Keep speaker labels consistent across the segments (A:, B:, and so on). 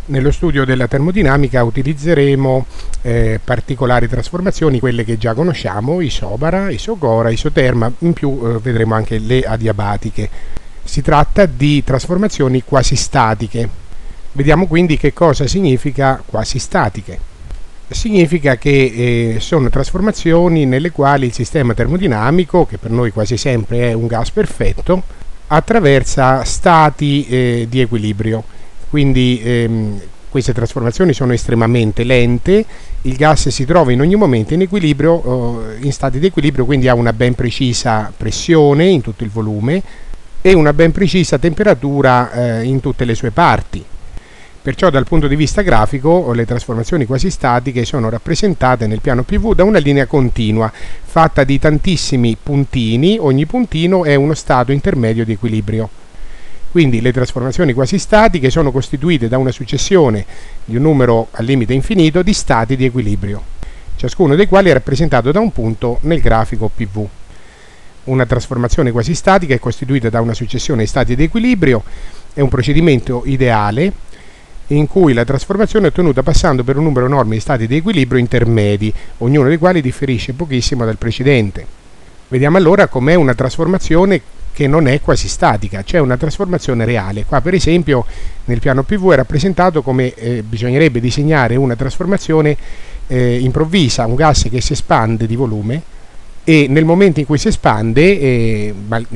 A: Nello studio della termodinamica utilizzeremo particolari trasformazioni, quelle che già conosciamo, isobara, isogora, isoterma, in più vedremo anche le adiabatiche. Si tratta di trasformazioni quasi statiche. Vediamo quindi che cosa significa quasi statiche. Significa che sono trasformazioni nelle quali il sistema termodinamico, che per noi quasi sempre è un gas perfetto, attraversa stati di equilibrio. Quindi queste trasformazioni sono estremamente lente, il gas si trova in ogni momento in equilibrio, in stati di equilibrio, quindi ha una ben precisa pressione in tutto il volume e una ben precisa temperatura in tutte le sue parti. Perciò dal punto di vista grafico le trasformazioni quasi statiche sono rappresentate nel piano PV da una linea continua fatta di tantissimi puntini, ogni puntino è uno stato intermedio di equilibrio. Quindi le trasformazioni quasi statiche sono costituite da una successione di un numero al limite infinito di stati di equilibrio, ciascuno dei quali è rappresentato da un punto nel grafico PV. Una trasformazione quasi statica è costituita da una successione di stati di equilibrio, è un procedimento ideale in cui la trasformazione è ottenuta passando per un numero enorme di stati di equilibrio intermedi, ognuno dei quali differisce pochissimo dal precedente. Vediamo allora com'è una trasformazione che non è quasi statica, cioè una trasformazione reale. Qua per esempio nel piano PV è rappresentato come bisognerebbe disegnare una trasformazione improvvisa, un gas che si espande di volume e nel momento in cui si espande,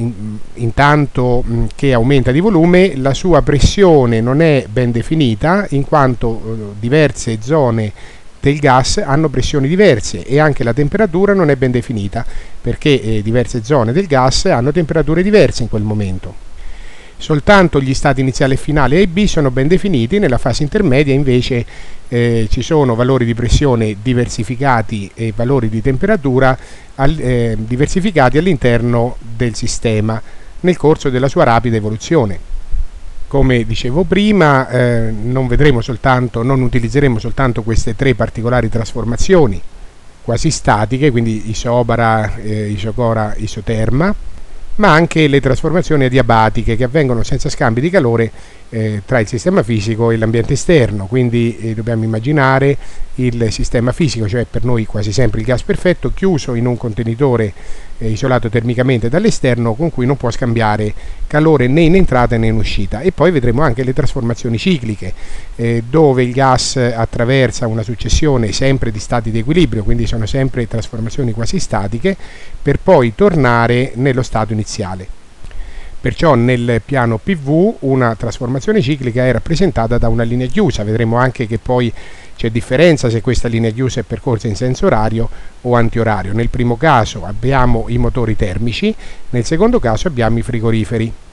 A: intanto che aumenta di volume, la sua pressione non è ben definita in quanto diverse zone del gas hanno pressioni diverse e anche la temperatura non è ben definita perché diverse zone del gas hanno temperature diverse in quel momento. Soltanto gli stati iniziale e finale A e B sono ben definiti, nella fase intermedia invece ci sono valori di pressione diversificati e valori di temperatura diversificati all'interno del sistema nel corso della sua rapida evoluzione. Come dicevo prima, non utilizzeremo soltanto queste tre particolari trasformazioni quasi statiche, quindi isobara, isogora, isoterma, ma anche le trasformazioni adiabatiche che avvengono senza scambi di calore tra il sistema fisico e l'ambiente esterno, quindi dobbiamo immaginare il sistema fisico, cioè per noi quasi sempre il gas perfetto, chiuso in un contenitore isolato termicamente dall'esterno con cui non può scambiare calore né in entrata né in uscita. E poi vedremo anche le trasformazioni cicliche dove il gas attraversa una successione sempre di stati di equilibrio, quindi sono sempre trasformazioni quasi statiche per poi tornare nello stato iniziale. Perciò nel piano PV una trasformazione ciclica è rappresentata da una linea chiusa. Vedremo anche che poi c'è differenza se questa linea chiusa è percorsa in senso orario o antiorario. Nel primo caso abbiamo i motori termici, nel secondo caso abbiamo i frigoriferi.